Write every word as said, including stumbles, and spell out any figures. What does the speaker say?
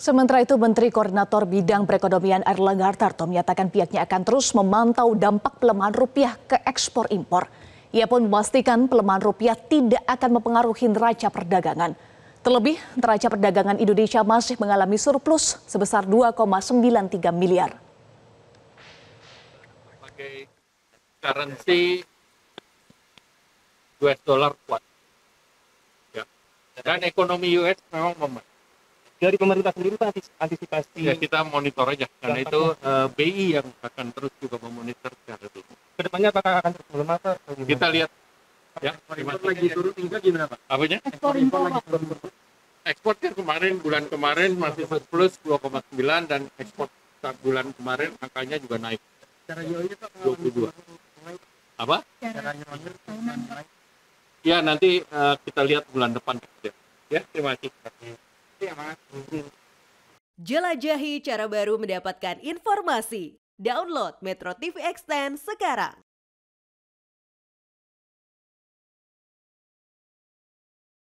Sementara itu, Menteri Koordinator Bidang Perekonomian Airlangga Hartarto menyatakan pihaknya akan terus memantau dampak pelemahan rupiah ke ekspor impor. Ia pun memastikan pelemahan rupiah tidak akan mempengaruhi neraca perdagangan. Terlebih, neraca perdagangan Indonesia masih mengalami surplus sebesar dua koma sembilan tiga miliar. Sebagai currency U S dollar kuat, ya. Dan ekonomi U S memang membaik. Dari pemerintah sendiri Pak, antisipasi ya kita monitor aja karena itu uh, B I yang akan terus juga memonitor secara dulu. Kedepannya apakah akan terus melemah Pak? Kita lihat ya. Ekspor lagi turun tinggal gimana Pak? Apanya? Ekspor impor lagi turun. Ekspor kan kemarin bulan kemarin masih surplus dua koma sembilan dan ekspor saat bulan kemarin angkanya juga naik. Cara year-nya Pak dua puluh dua. Apa? Cara year Ya nanti uh, kita lihat bulan depan ya. Ya, terima kasih. Jelajahi cara baru mendapatkan informasi. Download Metro T V Extend sekarang.